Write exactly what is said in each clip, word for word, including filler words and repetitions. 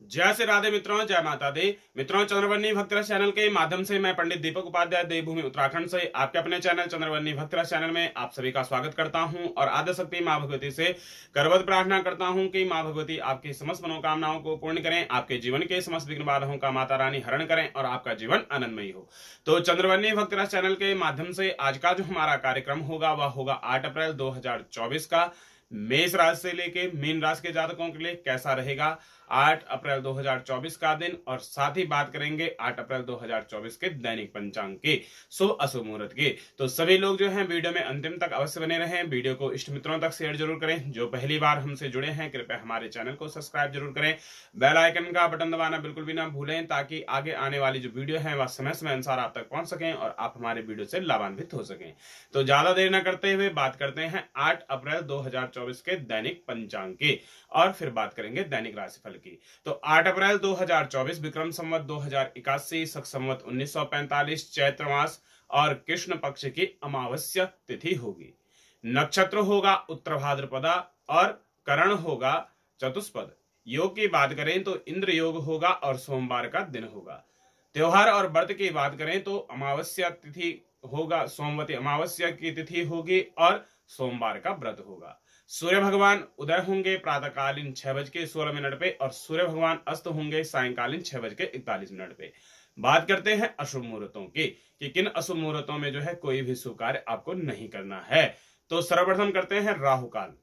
जय श्री राधे मित्रों, जय माता दी। मित्रों, चंद्रवन्नी भक्तरस चैनल के माध्यम से मैं पंडित दीपक उपाध्याय देवभूमि उत्तराखंड से आपके अपने चैनल चंद्रवन्नी भक्तरस चैनल में आप सभी का स्वागत करता हूं और आद्यशक्ति मां भगवती से करवत प्रार्थना करता हूं कि मां भगवती आपकी समस्त मनोकामनाओं को पूर्ण करें, आपके जीवन के समस्त विघ्न बाधाओं का माता रानी हरण करें और आपका जीवन आनंदमयी हो। तो चंद्रवन्नी भक्तरस चैनल के माध्यम से आज का जो हमारा कार्यक्रम होगा वह होगा आठ अप्रैल दो हजार चौबीस का। मेष राशि से लेके मीन राशि के जातकों के लिए कैसा रहेगा आठ अप्रैल दो हजार चौबीस का दिन, और साथ ही बात करेंगे आठ अप्रैल दो हजार चौबीस के दैनिक पंचांग के शुभ अशुभ मुहूर्त के। तो सभी लोग जो हैं वीडियो में अंतिम तक अवश्य बने रहें, वीडियो को इष्ट मित्रों तक शेयर जरूर करें। जो पहली बार हमसे जुड़े हैं कृपया हमारे चैनल को सब्सक्राइब जरूर करें, बेल आइकन का बटन दबाना बिल्कुल भी ना भूलें ताकि आगे आने वाली जो वीडियो है वह समय समय अनुसार आप तक पहुंच सकें और आप हमारे वीडियो से लाभान्वित हो सकें। तो ज्यादा देर न करते हुए बात करते हैं आठ अप्रैल दो हजार चौबीस के दैनिक पंचांग की, और फिर बात करेंगे दैनिक राशिफल की। तो आठ अप्रैल दो हजार चौबीस विक्रम संवत दो हजार इक्यासी शक संवत उन्नीस सौ पैंतालीस चैत्र मास और कृष्ण पक्ष की अमावस्या तिथि होगी। नक्षत्र होगा उत्तर भाद्रपदा और करण होगा चतुष्पद। योग की बात करें तो इंद्र योग होगा और सोमवार का दिन होगा। त्योहार और व्रत की बात करें तो अमावस्या तिथि होगा, सोमवती अमावस्या की तिथि होगी और सोमवार का व्रत होगा। सूर्य भगवान उदय होंगे प्रातःकालीन छह बज के सोलह मिनट पे और सूर्य भगवान अस्त होंगे सायंकालीन छह बज के इकतालीस मिनट पे। बात करते हैं अशुभ मुहूर्तों की कि किन अशुभ मुहूर्तों में जो है कोई भी शुभ कार्य आपको नहीं करना है। तो सर्वप्रथम करते हैं राहु काल।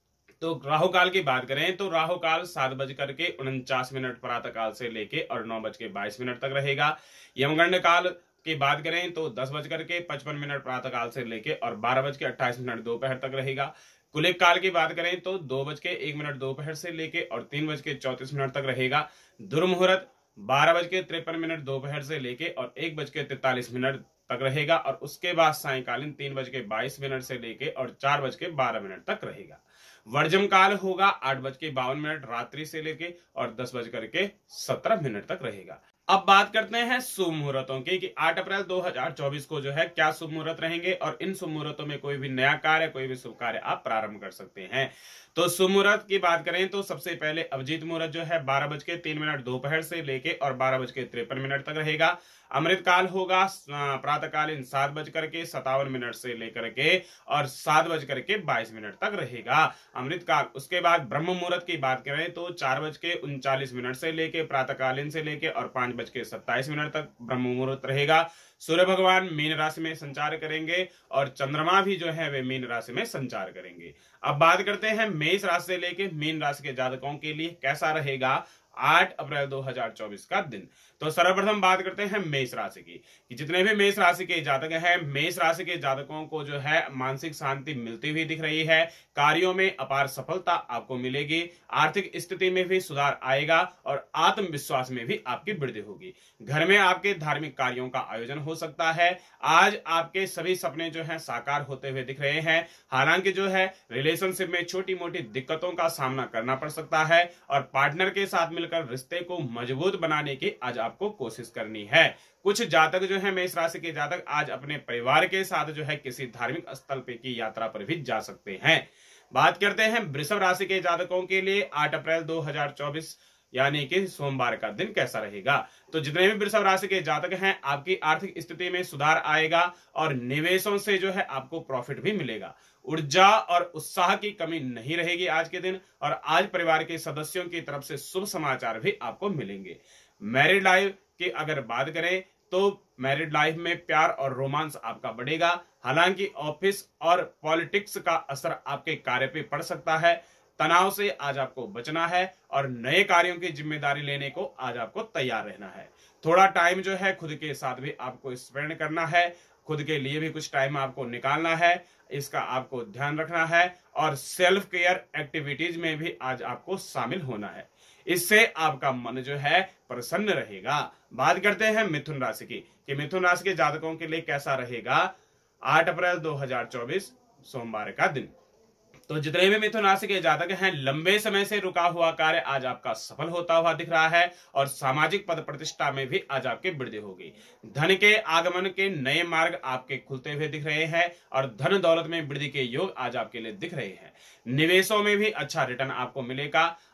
तो राहु काल की बात करें तो राहु काल सात बज करके उनचास मिनट प्रातः काल से लेके और नौ बज के बाईस मिनट तक रहेगा। यमगंड काल की बात करें तो दस बज करके पचपन मिनट प्रातः काल से लेके और बारह बज के अट्ठाईस मिनट दोपहर तक रहेगा। कुलिक काल की बात करें तो दो बज के एक मिनट दोपहर से लेके और तीन बज के चौतीस मिनट तक रहेगा। दुर्मुहूर्त बारह बज के तिरपन मिनट दोपहर से लेके और एक बज के तैतालीस मिनट तक रहेगा और उसके बाद सायंकालीन तीन बज के बाईस मिनट से लेके और चार बज के बारह मिनट तक रहेगा। वर्जम काल होगा आठ बज के बावन मिनट रात्रि से लेके और दस बज करके सत्रह मिनट तक रहेगा। अब बात करते हैं शुभ मुहूर्तों की कि आठ अप्रैल दो हजार चौबीस को जो है क्या शुभ मुहूर्त रहेंगे और इन शुभ मुहूर्तों में कोई भी नया कार्य, कोई भी शुभ कार्य आप प्रारंभ कर सकते हैं। तो शुभ मुहूर्त की बात करें तो सबसे पहले अभिजीत मुहूर्त जो है बारह बज के तीन मिनट दोपहर से लेके और बारह बज के तिरपन मिनट तक रहेगा। अमृत काल होगा प्रातःकालीन सात बज करके सतावन मिनट से लेकर के और सात बज करके बाईस मिनट तक रहेगा अमृत काल। उसके बाद ब्रह्म मुहूर्त की बात करें तो चार बज के उनचालीस मिनट से लेके प्रातःकालीन से लेके और पांच बज के सत्ताईस मिनट तक ब्रह्म मुहूर्त रहेगा। सूर्य भगवान मीन राशि में संचार करेंगे और चंद्रमा भी जो है वे मीन राशि में संचार करेंगे। अब बात करते हैं मेष राशि से लेके मीन राशि के जातकों के लिए कैसा रहेगा आठ अप्रैल दो हजार चौबीस का दिन। तो सर्वप्रथम बात करते हैं मेष राशि की कि जितने भी मेष राशि के जातक हैं, मेष राशि के जातकों को जो है मानसिक शांति मिलती हुई दिख रही है। कार्यों में अपार सफलता आपको मिलेगी। आर्थिक स्थिति में भी सुधार आएगा और आत्मविश्वास में भी आपकी वृद्धि होगी। घर में आपके धार्मिक कार्यों का आयोजन हो सकता है। आज आपके सभी सपने जो है साकार होते हुए दिख रहे हैं। हालांकि जो है रिलेशनशिप में छोटी मोटी दिक्कतों का सामना करना पड़ सकता है और पार्टनर के साथ मिलकर रिश्ते को मजबूत बनाने की आज आपको कोशिश करनी है। कुछ जातक जो है मेष राशि के जातक आज अपने परिवार के साथ जो है किसी धार्मिक स्थल पे की यात्रा पर भी जा सकते हैं। बात करते हैं वृषभ राशि के जातकों के लिए आठ अप्रैल दो हजार चौबीस यानी कि सोमवार का दिन कैसा रहेगा। तो जितने भी वृषभ राशि के जातक हैं आपकी आर्थिक स्थिति में सुधार आएगा और निवेशों से जो है आपको प्रॉफिट भी मिलेगा। ऊर्जा और उत्साह की कमी नहीं रहेगी आज के दिन और आज परिवार के सदस्यों की तरफ से शुभ समाचार भी आपको मिलेंगे। मैरिड लाइफ की अगर बात करें तो मैरिड लाइफ में प्यार और रोमांस आपका बढ़ेगा। हालांकि ऑफिस और पॉलिटिक्स का असर आपके कार्य पे पड़ सकता है। तनाव से आज आपको बचना है और नए कार्यों की जिम्मेदारी लेने को आज आपको तैयार रहना है। थोड़ा टाइम जो है खुद के साथ भी आपको स्पेंड करना है, खुद के लिए भी कुछ टाइम आपको निकालना है, इसका आपको ध्यान रखना है और सेल्फ केयर एक्टिविटीज में भी आज आपको शामिल होना है। इससे आपका मन जो है प्रसन्न रहेगा। बात करते हैं मिथुन राशि की कि मिथुन राशि के जातकों के लिए कैसा रहेगा आठ अप्रैल दो हजार चौबीस सोमवार का दिन। तो जितने भी मिथुन राशि के जातक हैं लंबे समय से रुका हुआ कार्य आज आपका सफल होता हुआ दिख रहा है और सामाजिक पद प्रतिष्ठा में भी आज आपकी वृद्धि होगी। धन के आगमन के नए मार्ग आपके खुलते हुए दिख रहे हैं और धन दौलत में वृद्धि के योग आज आपके लिए दिख रहे हैं। निवेशों में भी अच्छा रिटर्न आपको मिलेगा।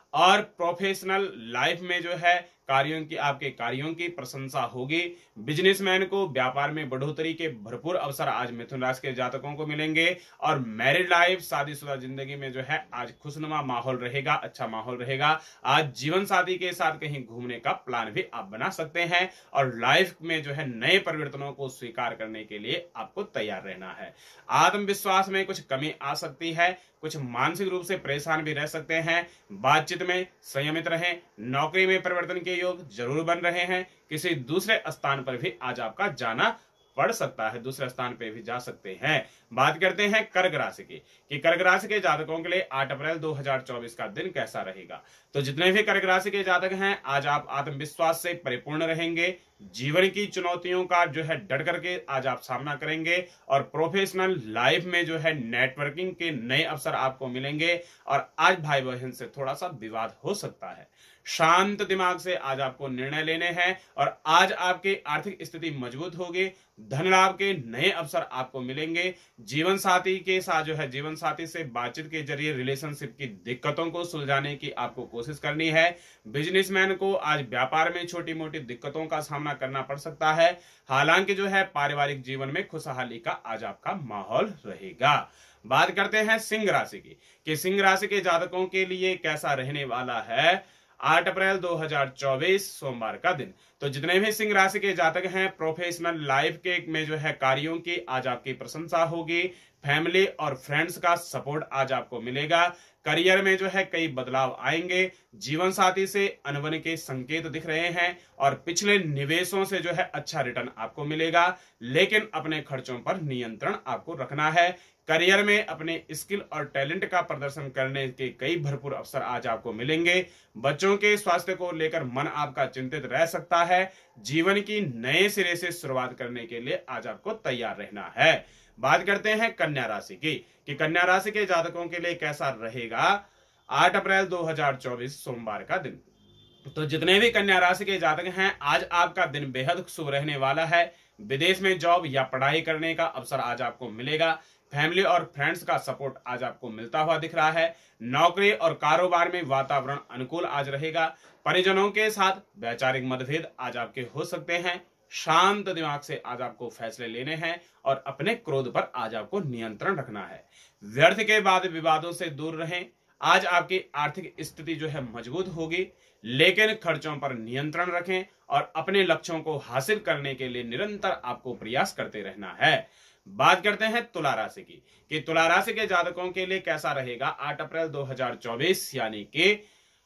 और प्रोफेशनल लाइफ में जो है कार्यों की आपके कार्यों की प्रशंसा होगी। बिजनेसमैन को व्यापार में बढ़ोतरी के भरपूर अवसर आज मिथुन राशि के जातकों को मिलेंगे। और मैरिड लाइफ शादीशुदा जिंदगी में जो है आज खुशनुमा माहौल रहेगा, अच्छा माहौल रहेगा। आज जीवन साथी के साथ कहीं घूमने का प्लान भी आप बना सकते हैं और लाइफ में जो है नए परिवर्तनों को स्वीकार करने के लिए आपको तैयार रहना है। आत्मविश्वास में कुछ कमी आ सकती है, कुछ मानसिक रूप से परेशान भी रह सकते हैं। बातचीत में संयमित रहें। नौकरी में परिवर्तन के योग जरूर बन रहे हैं। किसी दूसरे स्थान पर भी आज आपका जाना पड़ सकता है, दूसरे स्थान पे भी जा सकते हैं। बात करते हैं कर्क राशि की कि कर्क राशि के जातकों के लिए आठ अप्रैल दो हज़ार चौबीस का दिन कैसा रहेगा। तो जितने भी कर्क राशि के जातक हैं आज आप आत्मविश्वास से परिपूर्ण रहेंगे। जीवन की चुनौतियों का जो है डट करके आज आप सामना करेंगे और प्रोफेशनल लाइफ में जो है नेटवर्किंग के नए अवसर आपको मिलेंगे। और आज भाई बहन से थोड़ा सा विवाद हो सकता है। शांत दिमाग से आज आपको निर्णय लेने हैं और आज आपकी आर्थिक स्थिति मजबूत होगी। धन लाभ के नए अवसर आपको मिलेंगे। जीवन साथी के साथ जो है जीवन साथी से बातचीत के जरिए रिलेशनशिप की दिक्कतों को सुलझाने की आपको कोशिश करनी है। बिजनेसमैन को आज व्यापार में छोटी मोटी दिक्कतों का सामना करना पड़ सकता है। हालांकि जो है पारिवारिक जीवन में खुशहाली का आज आपका माहौल रहेगा। बात करते हैं सिंह राशि की कि सिंह राशि के जातकों के लिए कैसा रहने वाला है आठ अप्रैल दो हज़ार चौबीस सोमवार का दिन। तो जितने भी सिंह राशि के जातक हैं प्रोफेशनल लाइफ के में जो है कार्यों की आज आपकी प्रशंसा होगी। फैमिली और फ्रेंड्स का सपोर्ट आज आपको मिलेगा। करियर में जो है कई बदलाव आएंगे। जीवन साथी से अनबन के संकेत दिख रहे हैं और पिछले निवेशों से जो है अच्छा रिटर्न आपको मिलेगा। लेकिन अपने खर्चों पर नियंत्रण आपको रखना है। करियर में अपने स्किल और टैलेंट का प्रदर्शन करने के कई भरपूर अवसर आज आपको मिलेंगे। बच्चों के स्वास्थ्य को लेकर मन आपका चिंतित रह सकता है। जीवन की नए सिरे से शुरुआत करने के लिए आज आपको तैयार रहना है। बात करते हैं कन्या राशि की कि कन्या राशि के जातकों के लिए कैसा रहेगा आठ अप्रैल दो हज़ार चौबीस सोमवार का दिन। तो जितने भी कन्या राशि के जातक हैं आज आपका दिन बेहद शुभ रहने वाला है। विदेश में जॉब या पढ़ाई करने का अवसर आज आपको मिलेगा। फैमिली और फ्रेंड्स का सपोर्ट आज आपको मिलता हुआ दिख रहा है। नौकरी और कारोबार में वातावरण अनुकूल आज रहेगा। परिजनों के साथ वैचारिक मतभेद आज आपके हो सकते हैं। शांत दिमाग से आज आपको फैसले लेने हैं और अपने क्रोध पर आज आपको नियंत्रण रखना है। व्यर्थ के बाद विवादों से दूर रहें। आज आपकी आर्थिक स्थिति जो है मजबूत होगी, लेकिन खर्चों पर नियंत्रण रखें और अपने लक्ष्यों को हासिल करने के लिए निरंतर आपको प्रयास करते रहना है। बात करते हैं तुला राशि की कि तुला राशि के जातकों के लिए कैसा रहेगा आठ अप्रैल दो हज़ार चौबीस यानी कि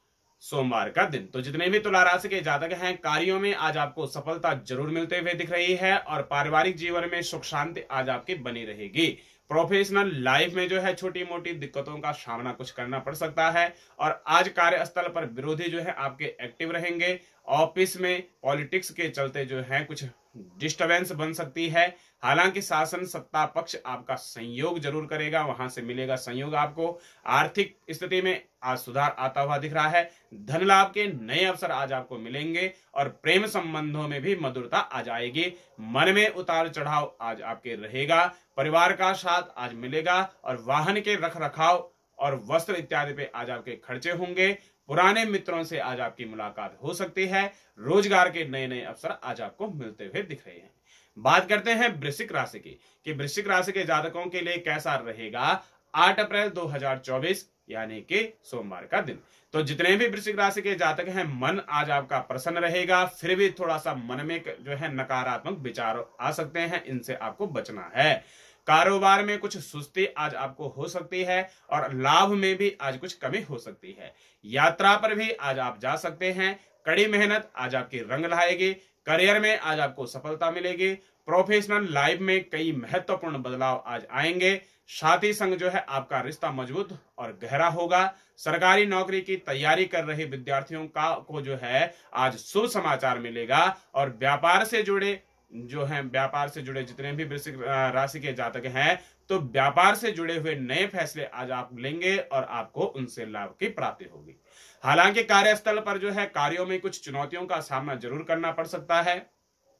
सोमवार का दिन। तो जितने भी तुला राशि के जातक हैं कार्यों में आज आपको सफलता जरूर मिलते हुए दिख रही है और पारिवारिक जीवन में सुख शांति आज आपकी बनी रहेगी। प्रोफेशनल लाइफ में जो है छोटी मोटी दिक्कतों का सामना कुछ करना पड़ सकता है और आज कार्यस्थल पर विरोधी जो है आपके एक्टिव रहेंगे। ऑफिस में पॉलिटिक्स के चलते जो है कुछ डिस्टरबेंस बन सकती है। हालांकि शासन सत्ता पक्ष आपका सहयोग जरूर करेगा, वहां से मिलेगा सहयोग आपको। आर्थिक स्थिति में आज सुधार आता हुआ दिख रहा है। धन लाभ के नए अवसर आज आपको मिलेंगे और प्रेम संबंधों में भी मधुरता आ जाएगी। मन में उतार चढ़ाव आज आपके रहेगा। परिवार का साथ आज मिलेगा और वाहन के रख रखाव और वस्त्र इत्यादि पे आज आपके खर्चे होंगे। पुराने मित्रों से आज आपकी मुलाकात हो सकती है। रोजगार के नए नए अवसर आज आपको मिलते हुए दिख रहे हैं। बात करते हैं वृश्चिक राशि की कि वृश्चिक राशि के जातकों के लिए कैसा रहेगा आठ अप्रैल दो हज़ार चौबीस यानी कि सोमवार का दिन। तो जितने भी वृश्चिक राशि के जातक हैं मन आज आपका प्रसन्न रहेगा। फिर भी थोड़ा सा मन में जो है नकारात्मक विचार आ सकते हैं, इनसे आपको बचना है। कारोबार में कुछ सुस्ती आज आपको हो सकती है और लाभ में भी आज कुछ कमी हो सकती है। यात्रा पर भी आज आप जा सकते हैं। कड़ी मेहनत आज आपकी रंग लाएगी। करियर में आज आपको सफलता मिलेगी। प्रोफेशनल लाइफ में कई महत्वपूर्ण बदलाव आज आएंगे। साथी संग जो है आपका रिश्ता मजबूत और गहरा होगा। सरकारी नौकरी की तैयारी कर रहे विद्यार्थियों का को जो है आज शुभ समाचार मिलेगा और व्यापार से जुड़े जो हैं व्यापार से जुड़े जितने भी वृश्चिक राशि के जातक हैं तो व्यापार से जुड़े हुए नए फैसले आज आप लेंगे और आपको उनसे लाभ की प्राप्ति होगी। हालांकि कार्यस्थल पर जो है कार्यों में कुछ चुनौतियों का सामना जरूर करना पड़ सकता है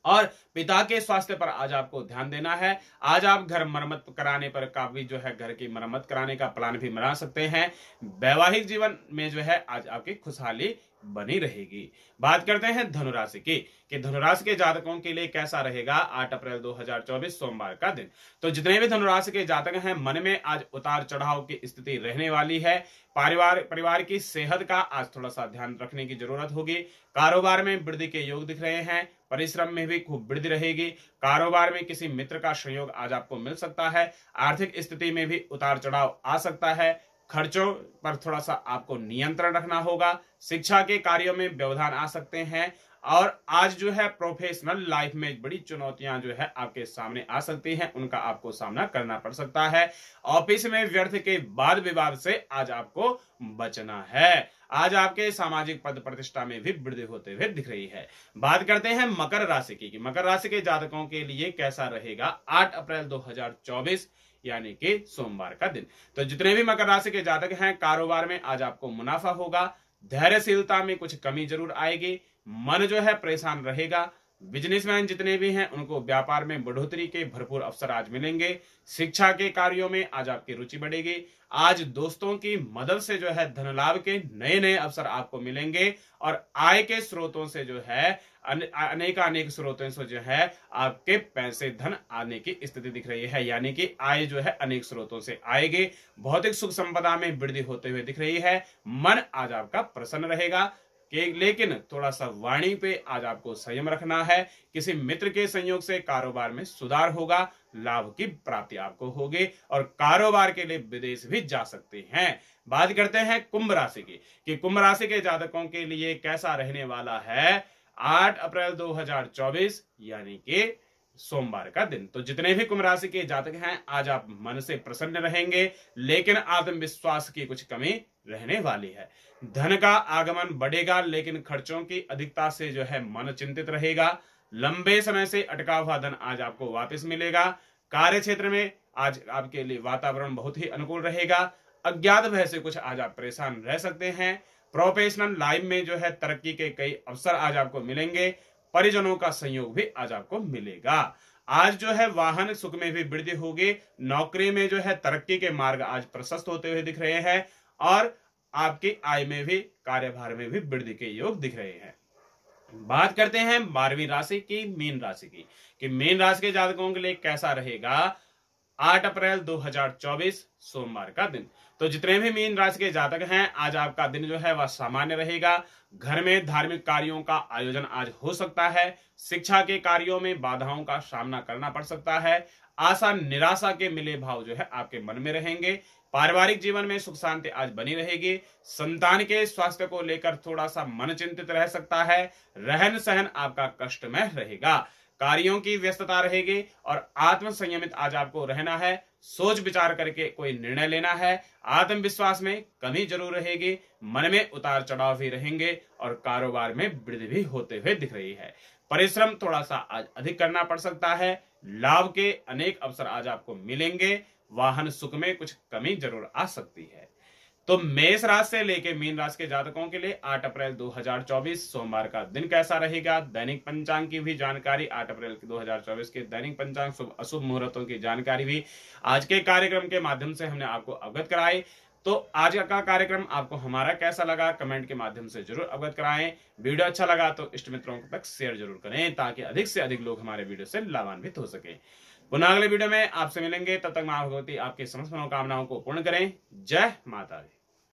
और पिता के स्वास्थ्य पर आज आपको ध्यान देना है। आज आप घर मरम्मत कराने पर काफी जो है घर की मरम्मत कराने का प्लान भी बना सकते हैं। वैवाहिक जीवन में जो है आज आपकी खुशहाली बनी रहेगी। बात करते हैं धनुराशि की कि धनुराशि के जातकों के लिए कैसा रहेगा आठ अप्रैल दो हज़ार चौबीस सोमवार का दिन। तो जितने भी धनुराशि के जातक हैं, मन में आज उतार चढ़ाव की स्थिति रहने वाली है। परिवार परिवार की सेहत का आज थोड़ा सा ध्यान रखने की जरूरत होगी। कारोबार में वृद्धि के योग दिख रहे हैं। परिश्रम में भी खूब वृद्धि रहेगी। कारोबार में किसी मित्र का सहयोग आज आपको मिल सकता है। आर्थिक स्थिति में भी उतार चढ़ाव आ सकता है। खर्चों पर थोड़ा सा आपको नियंत्रण रखना होगा। शिक्षा के कार्यों में व्यवधान आ सकते हैं और आज जो है प्रोफेशनल लाइफ में बड़ी चुनौतियां जो है आपके सामने आ सकती हैं, उनका आपको सामना करना पड़ सकता है। ऑफिस में व्यर्थ के वाद विवाद से आज आपको बचना है। आज आपके सामाजिक पद प्रतिष्ठा में भी वृद्धि होते हुए दिख रही है। बात करते हैं मकर राशि की कि मकर राशि के जातकों के लिए कैसा रहेगा आठ अप्रैल दो हज़ार चौबीस यानी कि सोमवार का दिन। तो जितने भी मकर राशि के जातक हैं, कारोबार में आज आपको मुनाफा होगा। धैर्यशीलता में कुछ कमी जरूर आएगी। मन जो है परेशान रहेगा। बिजनेसमैन जितने भी हैं उनको व्यापार में बढ़ोतरी के भरपूर अवसर आज मिलेंगे। शिक्षा के कार्यों में आज आपकी रुचि बढ़ेगी। आज दोस्तों की मदद से जो है धन लाभ के नए नए अवसर आपको मिलेंगे और आय के स्रोतों से जो है अनेक अनेक स्रोतों से जो है आपके पैसे धन आने की स्थिति दिख रही है, यानी कि आय जो है अनेक स्रोतों से आएगी। भौतिक सुख संपदा में वृद्धि होते हुए दिख रही है। मन आज आपका प्रसन्न रहेगा कि लेकिन थोड़ा सा वाणी पे आज आपको संयम रखना है। किसी मित्र के संयोग से कारोबार में सुधार होगा। लाभ की प्राप्ति आपको होगी और कारोबार के लिए विदेश भी जा सकते हैं। बात करते हैं कुंभ राशि की कि कुंभ राशि के जातकों के लिए कैसा रहने वाला है आठ अप्रैल दो हज़ार चौबीस यानी कि सोमवार का दिन। तो जितने भी कुंभ राशि के जातक हैं, आज आप मन से प्रसन्न रहेंगे, लेकिन आत्मविश्वास की कुछ कमी रहने वाली है। धन का आगमन बढ़ेगा, लेकिन खर्चों की अधिकता से जो है मन चिंतित रहेगा। लंबे समय से अटका हुआ धन आज आपको वापस मिलेगा। कार्य क्षेत्र में आज आपके लिए वातावरण बहुत ही अनुकूल रहेगा। अज्ञात भय से कुछ आज आप परेशान रह सकते हैं। प्रोफेशनल लाइफ में जो है तरक्की के कई अवसर आज आपको मिलेंगे। परिजनों का सहयोग भी आज आपको मिलेगा। आज जो है वाहन सुख में भी वृद्धि होगी। नौकरी में जो है तरक्की के मार्ग आज प्रशस्त होते हुए दिख रहे हैं और आपकी आय में भी कार्यभार में भी वृद्धि के योग दिख रहे हैं। बात करते हैं बारहवीं राशि की मीन राशि की कि मीन राशि के जातकों के लिए कैसा रहेगा आठ अप्रैल दो हज़ार चौबीस सोमवार का दिन। तो जितने भी मीन राशि के जातक हैं, आज आपका दिन जो है वह सामान्य रहेगा। घर में धार्मिक कार्यों का आयोजन आज हो सकता है। शिक्षा के कार्यों में बाधाओं का सामना करना पड़ सकता है। आशा निराशा के मिले भाव जो है आपके मन में रहेंगे। पारिवारिक जीवन में सुख शांति आज बनी रहेगी। संतान के स्वास्थ्य को लेकर थोड़ा सा मन चिंतित रह सकता है। रहन सहन आपका कष्टमय रहेगा। कार्यों की व्यस्तता रहेगी और आत्म संयमित आज आपको रहना है। सोच विचार करके कोई निर्णय लेना है। आत्मविश्वास में कमी जरूर रहेगी। मन में उतार चढ़ाव भी रहेंगे और कारोबार में वृद्धि भी होते हुए दिख रही है। परिश्रम थोड़ा सा आज अधिक करना पड़ सकता है। लाभ के अनेक अवसर आज आपको मिलेंगे। वाहन सुख में कुछ कमी जरूर आ सकती है। तो मेष राशि से लेके मीन राशि के जातकों के लिए आठ अप्रैल दो हज़ार चौबीस सोमवार का दिन कैसा रहेगा। दैनिक पंचांग की भी जानकारी, आठ अप्रैल दो हज़ार चौबीस के दैनिक पंचांग शुभ अशुभ मुहूर्तों की जानकारी भी आज के कार्यक्रम के माध्यम से हमने आपको अवगत कराई। तो आज का कार्यक्रम आपको हमारा कैसा लगा कमेंट के माध्यम से जरूर अवगत कराएं। वीडियो अच्छा लगा तो इष्ट मित्रों तक शेयर जरूर करें ताकि अधिक से अधिक लोग हमारे वीडियो से लाभान्वित हो सके। पुनः अगले वीडियो में आपसे मिलेंगे, तब तक मां भगवती आपकी समस्त मनोकामनाओं को पूर्ण करें। जय माता दी।